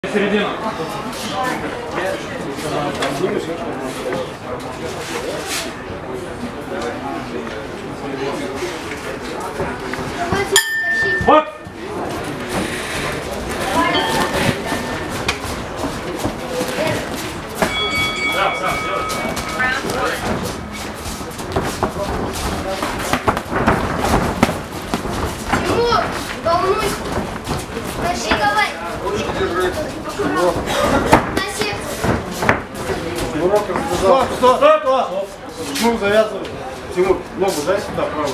Середину. Вот. Сам, сделай. Тимур, волнуйся. Тащи давай. Ручки держи. На секцию. Урок рассказал. Стоп! Почему завязывай? Тимур, ногу дай сюда, правую.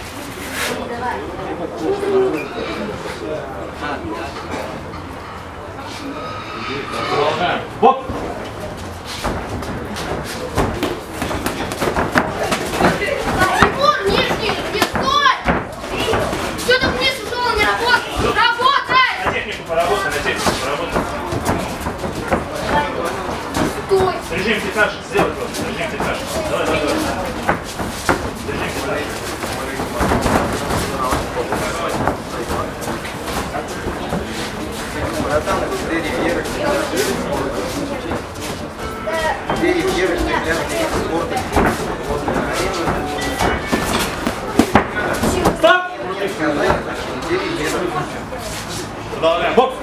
Оп! Тимур, нижний, не стой! Что ты вниз ушел, не работай? Работай! На технику поработай, на технику поработай. Стой! Режим фиксаж сделай просто, режим фиксаж. Давай. Режим фиксаж. Стоп! Продолжаем. Бокс!